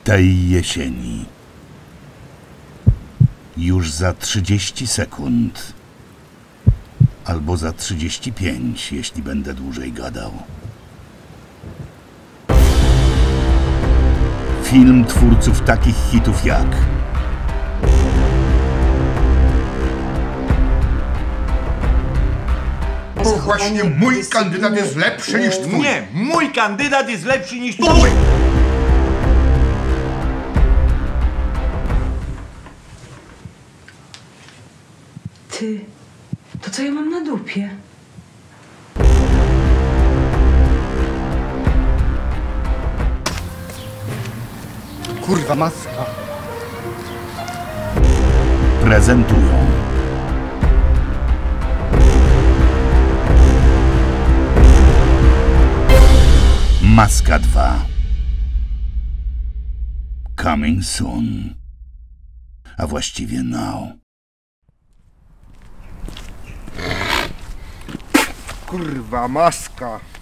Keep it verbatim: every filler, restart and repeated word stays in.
tej jesieni. Już za trzydzieści sekund. Albo za trzydzieści pięć, jeśli będę dłużej gadał. Film twórców takich hitów jak Bo właśnie mój kandydat jest lepszy niż twój. Nie, mój kandydat jest lepszy niż twój. Ty, to co ja mam na dupie? Kurwa maska. prezentują Maska dwa. Coming soon. A właściwie now. Kurwa maska.